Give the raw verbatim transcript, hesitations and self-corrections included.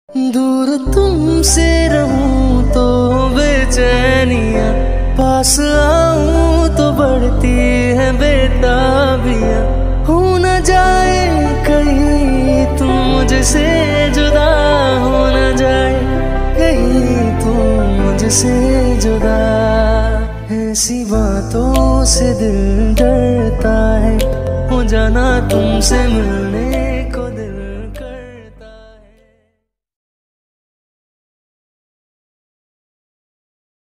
दूर तुमसे रहूं तो बेचैनियाँ, पास आऊं तो बढ़ती है बेताबियाँ। हो न जाए कहीं तुम मुझसे जुदा, हो न जाए कहीं तुम मुझसे जुदा। ऐसी बातों से दिल डरता है, हो जाना तुमसे मिलने